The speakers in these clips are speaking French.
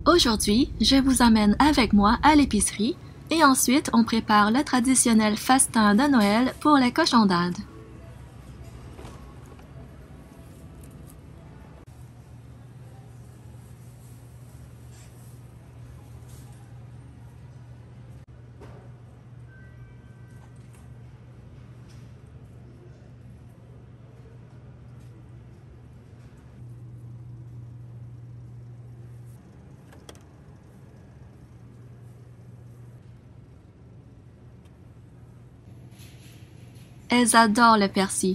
Aujourd'hui, je vous emmène avec moi à l'épicerie et ensuite on prépare le traditionnel festin de Noël pour les cochons d'Inde. Elles adorent le persil.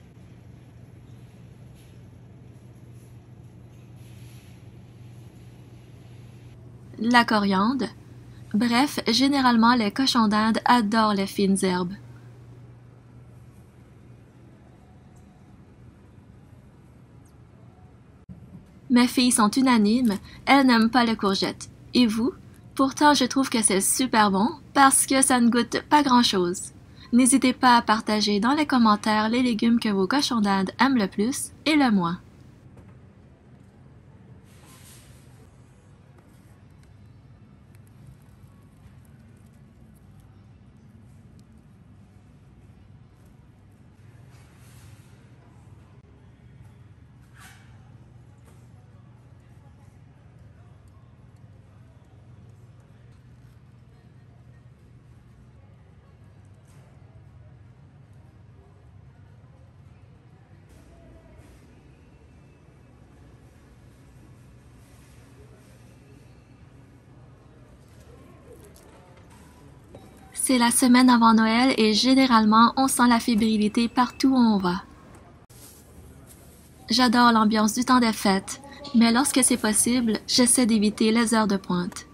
La coriandre. Bref, généralement les cochons d'Inde adorent les fines herbes. Mes filles sont unanimes, elles n'aiment pas les courgettes. Et vous? Pourtant, je trouve que c'est super bon parce que ça ne goûte pas grand-chose. N'hésitez pas à partager dans les commentaires les légumes que vos cochons d'Inde aiment le plus et le moins. C'est la semaine avant Noël et généralement on sent la fébrilité partout où on va. J'adore l'ambiance du temps des fêtes, mais lorsque c'est possible, j'essaie d'éviter les heures de pointe.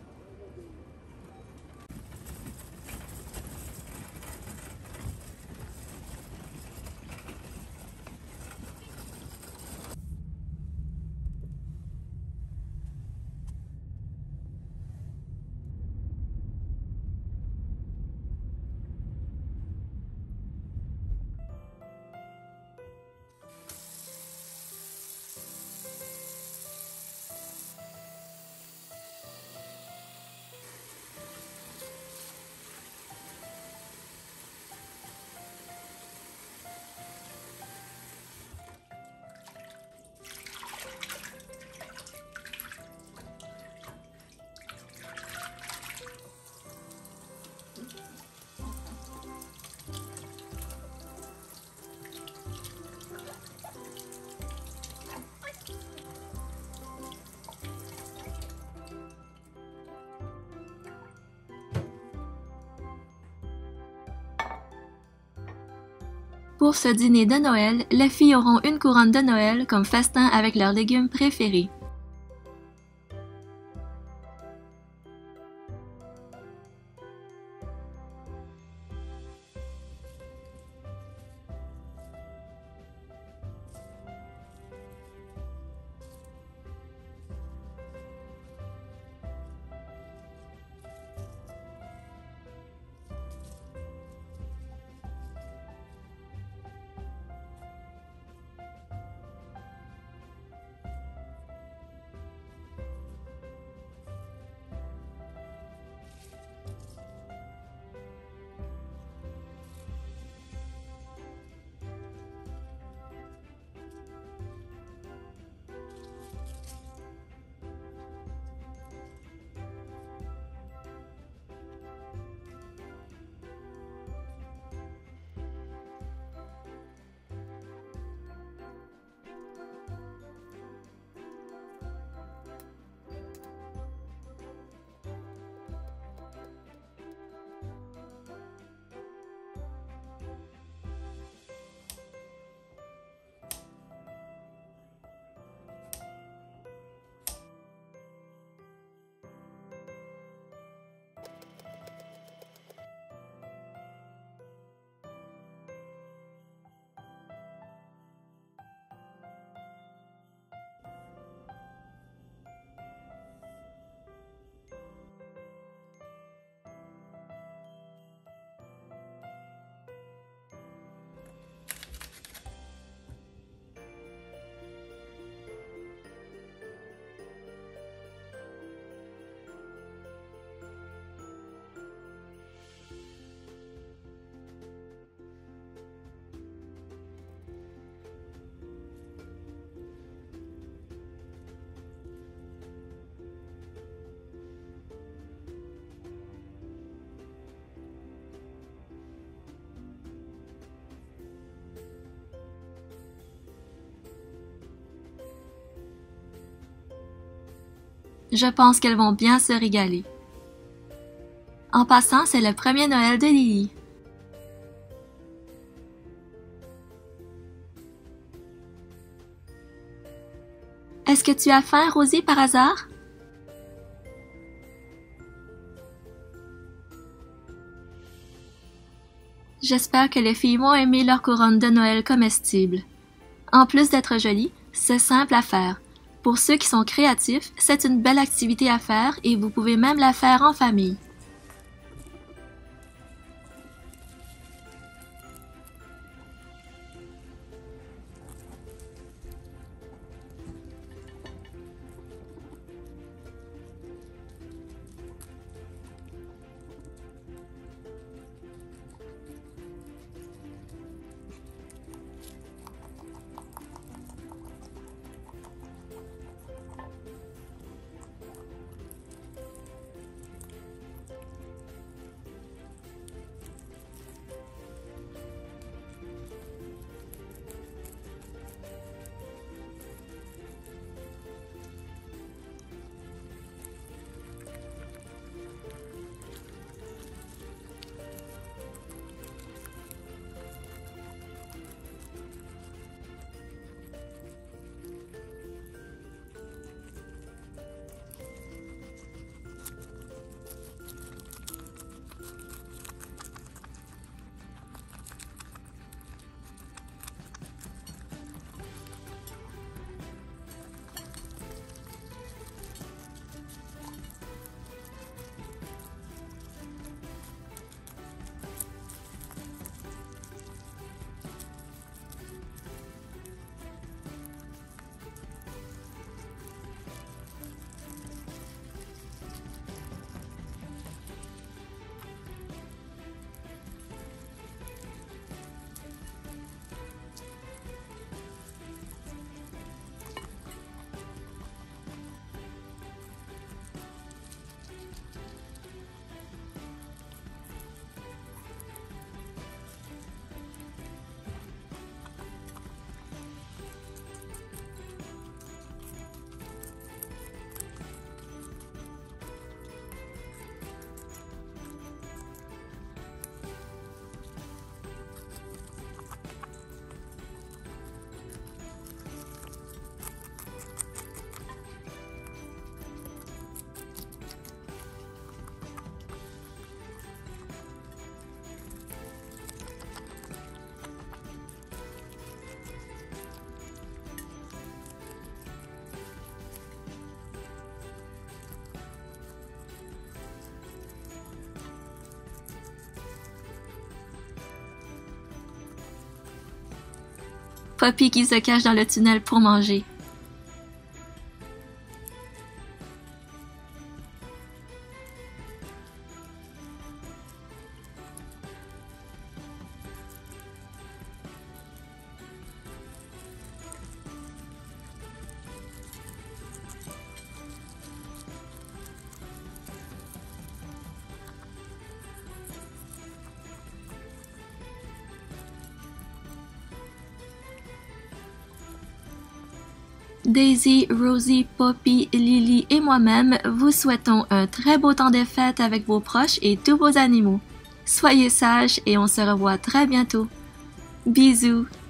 Pour ce dîner de Noël, les filles auront une couronne de Noël comme festin avec leurs légumes préférés. Je pense qu'elles vont bien se régaler. En passant, c'est le premier Noël de Lily. Est-ce que tu as faim, Rosie, par hasard? J'espère que les filles vont aimer leur couronne de Noël comestible. En plus d'être jolie, c'est simple à faire. Pour ceux qui sont créatifs, c'est une belle activité à faire et vous pouvez même la faire en famille. Poppy qui se cache dans le tunnel pour manger. Daisy, Rosie, Poppy, Lily et moi-même vous souhaitons un très beau temps des fêtes avec vos proches et tous vos animaux. Soyez sages et on se revoit très bientôt. Bisous!